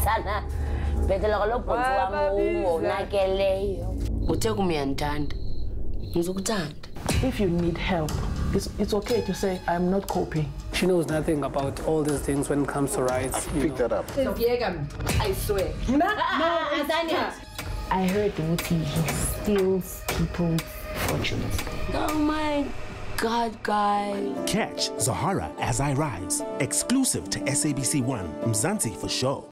sana. Bethe lo bhonzi wami ungonakeleyo. Uthe kumyandanda. Ngizokuthanda. If you need help, it's okay to say, I'm not coping. She knows nothing about all these things when it comes to rights. Pick that up. I swear. No, Azania. I heard that he steals people's fortunes. Oh my God, guys. Catch Zahara As I Rise, exclusive to SABC1, Mzansi for sure.